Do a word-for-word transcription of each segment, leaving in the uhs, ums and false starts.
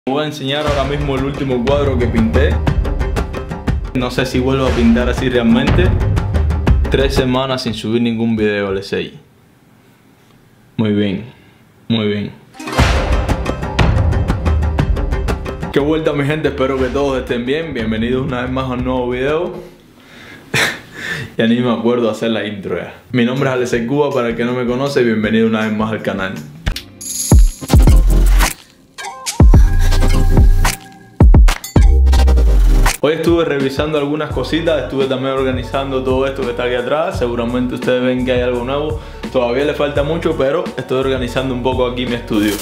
Voy a enseñar ahora mismo el último cuadro que pinté. No sé si vuelvo a pintar así realmente. Tres semanas sin subir ningún video, les sé. Muy bien, muy bien. Qué vuelta mi gente, espero que todos estén bien. Bienvenidos una vez más a un nuevo video. Ya ni me acuerdo hacer la intro ya. Mi nombre es Alexei Cuba, para el que no me conoce, bienvenido una vez más al canal. Hoy estuve revisando algunas cositas, estuve también organizando todo esto que está aquí atrás. Seguramente ustedes ven que hay algo nuevo. Todavía le falta mucho, pero estoy organizando un poco aquí mi estudio.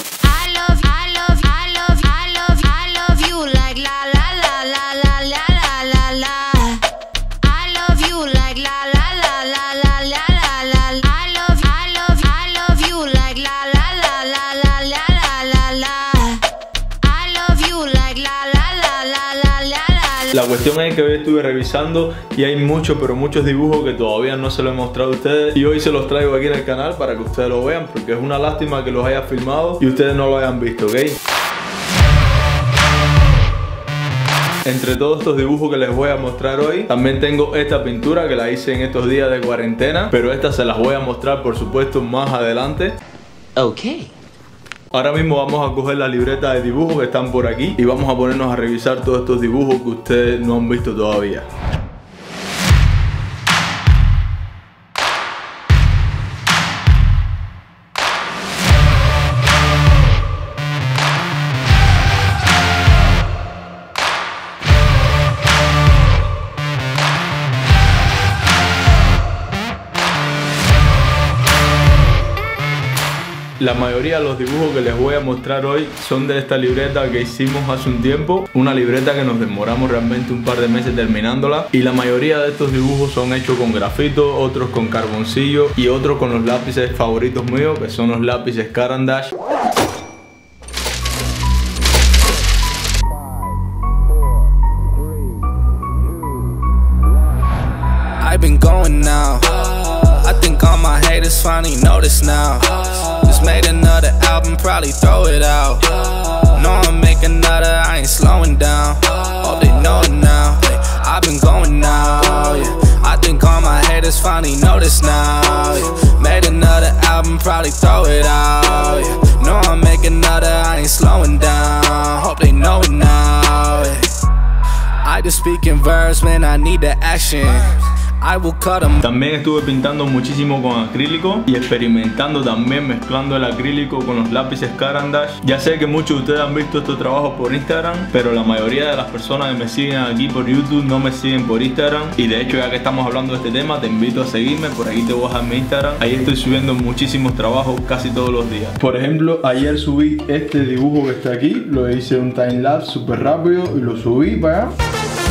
La cuestión es que hoy estuve revisando y hay muchos, pero muchos dibujos que todavía no se los he mostrado a ustedes. Y hoy se los traigo aquí en el canal para que ustedes lo vean, porque es una lástima que los haya filmado y ustedes no lo hayan visto, ¿ok? Entre todos estos dibujos que les voy a mostrar hoy, también tengo esta pintura que la hice en estos días de cuarentena, pero esta se las voy a mostrar por supuesto más adelante. Ok. Ahora mismo vamos a coger la libreta de dibujos que están por aquí y vamos a ponernos a revisar todos estos dibujos que ustedes no han visto todavía. La mayoría de los dibujos que les voy a mostrar hoy son de esta libreta que hicimos hace un tiempo. Una libreta que nos demoramos realmente un par de meses terminándola. Y la mayoría de estos dibujos son hechos con grafito, otros con carboncillo y otros con los lápices favoritos míos, que son los lápices Caran d'Ache. I've been going now. I think all my haters finally notice now. Just made another album, probably throw it out. No, I'm making another, I ain't slowing down. Oh, they know it now. I've been going now, yeah. I think all my haters finally notice now, yeah. Made another album, probably throw it out, yeah. No, I'm making another, I ain't slowing down. Hope they know it now, yeah. I just speak in verse when I need the action. I will cut them. También estuve pintando muchísimo con acrílico y experimentando también mezclando el acrílico con los lápices Caran d'Ache. Ya sé que muchos de ustedes han visto estos trabajos por Instagram, pero la mayoría de las personas que me siguen aquí por YouTube no me siguen por Instagram. Y de hecho, ya que estamos hablando de este tema, te invito a seguirme. Por aquí te voy a dejar mi Instagram. Ahí estoy subiendo muchísimos trabajos casi todos los días. Por ejemplo, ayer subí este dibujo que está aquí. Lo hice un time lapse súper rápido y lo subí para allá.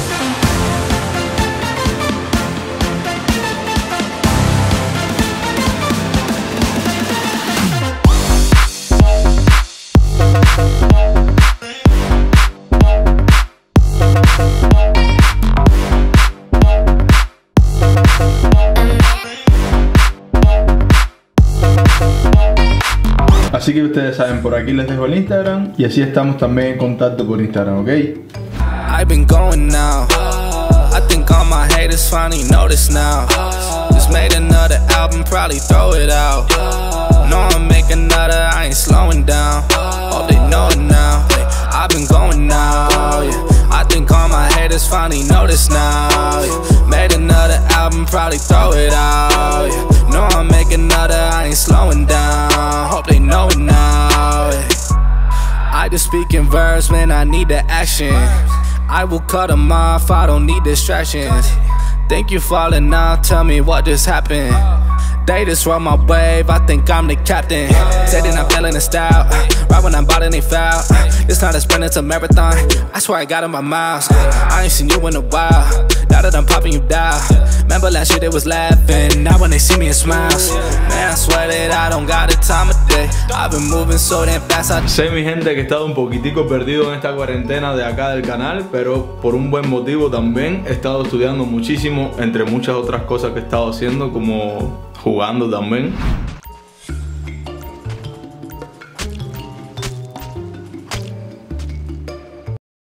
Así que ustedes saben, por aquí les dejo el Instagram y así estamos también en contacto por Instagram, ¿ok? I've been going now. I think all my haters finally notice now. Just made another album, probably throw it out. No, I'm making another, I ain't slowing down. Oh, they know it now. I've been going now, yeah. I think all my haters finally notice now, yeah. Made another album, probably throw it out, yeah. No, I'm making another, I ain't slowing down. Hope they know it now, yeah. I just speak in verse when I need the action. I will cut them off, I don't need distractions. Think you falling now, tell me what just happened. They just run my wave, I think I'm the captain. Say that I'm feeling the style, right when I'm ballin' they foul. It's not a sprint, it's a marathon, I swear I got in my miles. I ain't seen you in a while, now that I'm popping you down. Remember last year they was laughing, now when they see me it smiles. Man, I swear that I don't got the time of day. I've been moving so damn fast. I... Sé mi gente que he estado un poquitico perdido en esta cuarentena de acá del canal, pero por un buen motivo también. He estado estudiando muchísimo, entre muchas otras cosas que he estado haciendo, como jugando también.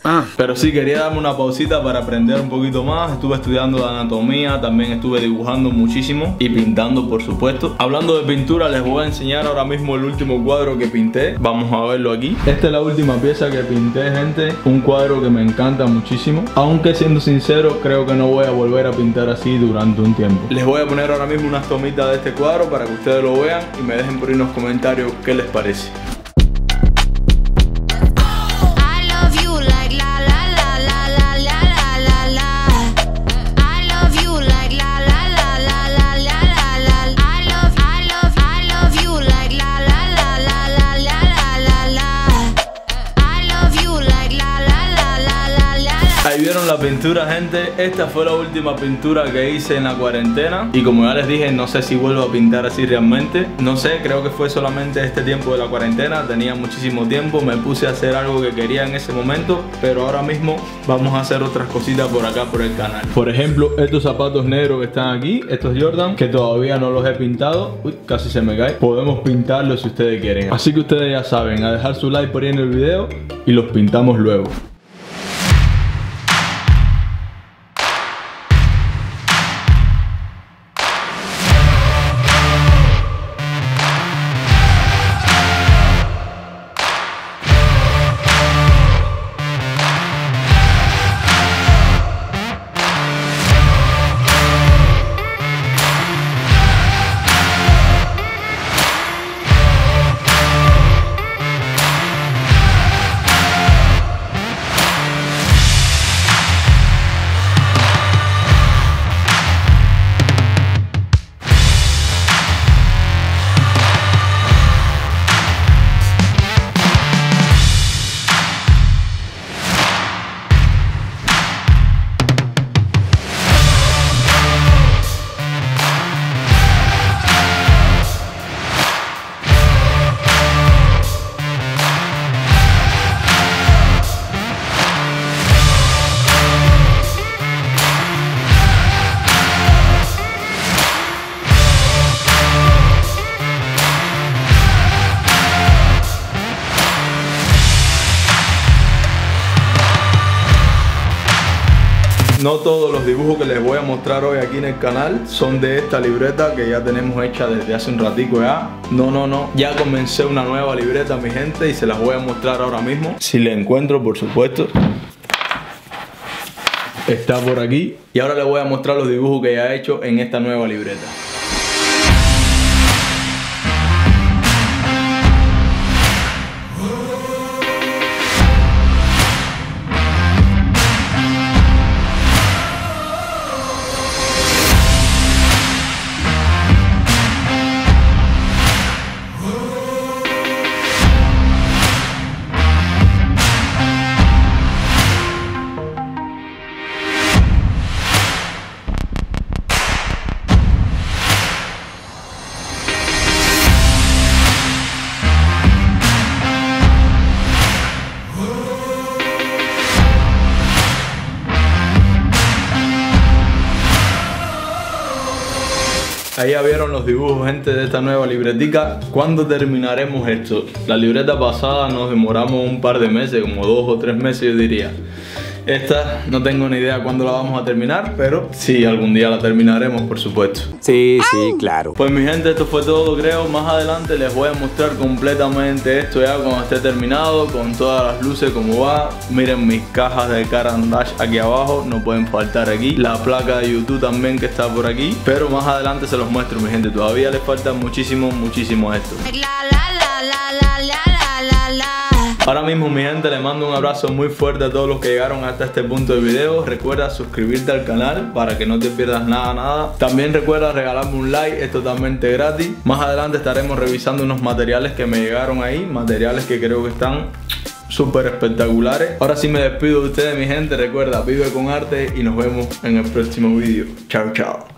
Ah. Pero sí, quería darme una pausita para aprender un poquito más. Estuve estudiando de anatomía, también estuve dibujando muchísimo y pintando, por supuesto. Hablando de pintura, les voy a enseñar ahora mismo el último cuadro que pinté. Vamos a verlo aquí. Esta es la última pieza que pinté, gente. Un cuadro que me encanta muchísimo, aunque siendo sincero, creo que no voy a volver a pintar así durante un tiempo. Les voy a poner ahora mismo unas tomitas de este cuadro para que ustedes lo vean y me dejen por ahí en los comentarios qué les parece. Ahí vieron la pintura, gente. Esta fue la última pintura que hice en la cuarentena. Y como ya les dije, no sé si vuelvo a pintar así realmente. No sé, creo que fue solamente este tiempo de la cuarentena. Tenía muchísimo tiempo, me puse a hacer algo que quería en ese momento. Pero ahora mismo vamos a hacer otras cositas por acá, por el canal. Por ejemplo, estos zapatos negros que están aquí, estos Jordan, que todavía no los he pintado. Uy, casi se me cae. Podemos pintarlos si ustedes quieren. Así que ustedes ya saben, a dejar su like por ahí en el video y los pintamos luego. No todos los dibujos que les voy a mostrar hoy aquí en el canal son de esta libreta que ya tenemos hecha desde hace un ratico ya. No, no, no. Ya comencé una nueva libreta, mi gente, y se las voy a mostrar ahora mismo. Si la encuentro, por supuesto. Está por aquí. Y ahora les voy a mostrar los dibujos que ya he hecho en esta nueva libreta. Ahí ya vieron los dibujos, gente, de esta nueva libretica. ¿Cuándo terminaremos esto? La libreta pasada nos demoramos un par de meses, como dos o tres meses yo diría. Esta no tengo ni idea cuándo la vamos a terminar, pero sí, algún día la terminaremos, por supuesto. Sí, sí, claro. Pues mi gente, esto fue todo, creo. Más adelante les voy a mostrar completamente esto ya cuando esté terminado, con todas las luces como va. Miren mis cajas de Caran d'Ache aquí abajo, no pueden faltar aquí. La placa de YouTube también que está por aquí. Pero más adelante se los muestro, mi gente. Todavía les falta muchísimo, muchísimo a esto. Ahora mismo, mi gente, les mando un abrazo muy fuerte a todos los que llegaron hasta este punto del video. Recuerda suscribirte al canal para que no te pierdas nada, nada. También recuerda regalarme un like, es totalmente gratis. Más adelante estaremos revisando unos materiales que me llegaron ahí, materiales que creo que están súper espectaculares. Ahora sí me despido de ustedes, mi gente. Recuerda, vive con arte y nos vemos en el próximo video. Chao, chao.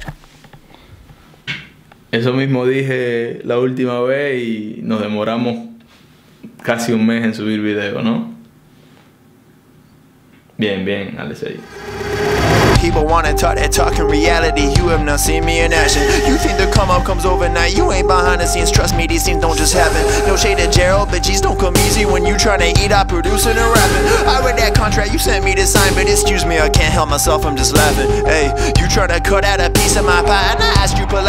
Eso mismo dije la última vez y nos demoramos casi un mes en subir video, ¿no? Bien, bien, Alex ahí. People wanna talk that talk in reality. You have not seen me in action. You think the come up comes overnight. You ain't behind the scenes, trust me, these things don't just happen. No shade to Gerald, but G's don't come easy. When you tryna eat, I producing and rapping. I read that contract you sent me to sign, but excuse me, I can't help myself, I'm just laughing. Hey, you tryna cut out a piece of my pie, and I asked you politely.